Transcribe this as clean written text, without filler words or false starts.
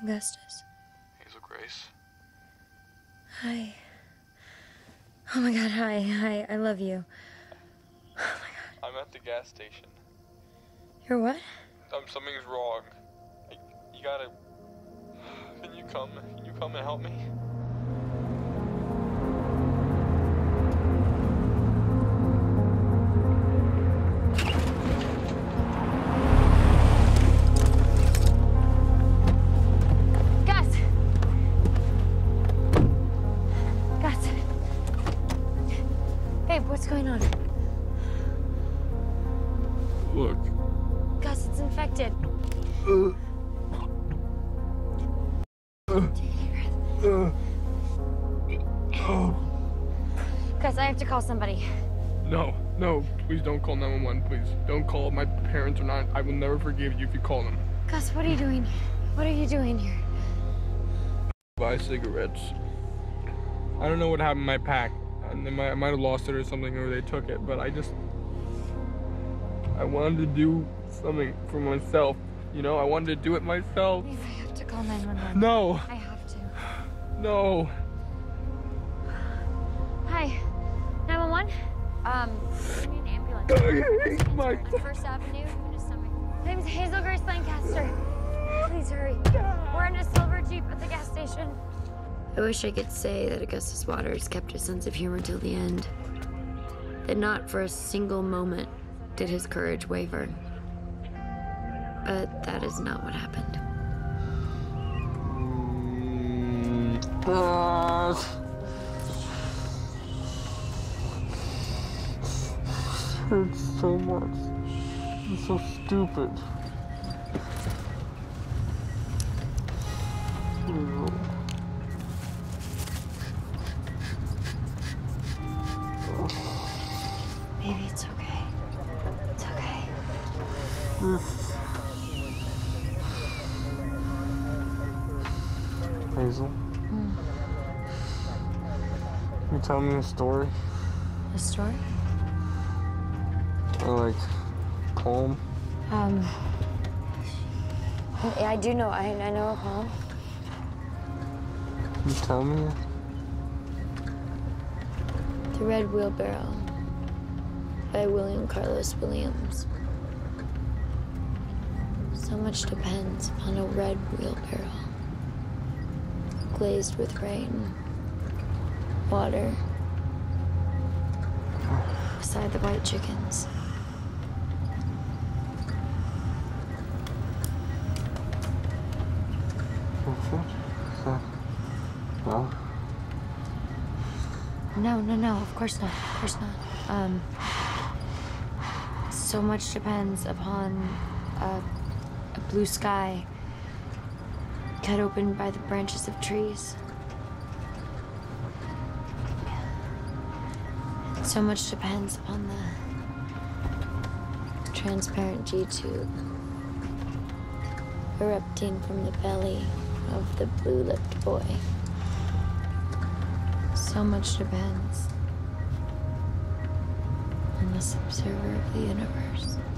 Augustus. Hazel Grace. Hi. Oh my God, hi, I love you. Oh my God. I'm at the gas station. You're what? Something's wrong. You gotta... Can you come and help me? What's going on? Look. Gus, it's infected. Take a breath. Gus, I have to call somebody. No, please don't call 911, please. Don't call. My parents are not. I will never forgive you if you call them. Gus, what are you doing? What are you doing here? Buy cigarettes. I don't know what happened in my pack. I might have lost it or something, or they took it, but I wanted to do something for myself. You know, I wanted to do it myself. Maybe I have to call 911. No. I have to. No. Hi. 911? I need an ambulance. My... On First Avenue, in his stomach. My name's Hazel Grace Lancaster. Please hurry. We're in a silver Jeep at the gas station. I wish I could say that Augustus Waters kept his sense of humor till the end. That not for a single moment did his courage waver. But that is not what happened. Hurts so much. It's so stupid. Baby, it's okay. It's okay. Hazel? Can you tell me a story? A story? Or like, poem? I do know. I know a poem. Can you tell me it? The Red Wheelbarrow by William Carlos Williams. So much depends upon a red wheelbarrow, glazed with rain, water, beside the white chickens. No? No, of course not, of course not. So much depends upon a blue sky cut open by the branches of trees. So much depends upon the transparent G-tube erupting from the belly of the blue-lipped boy. So much depends on this observer of the universe.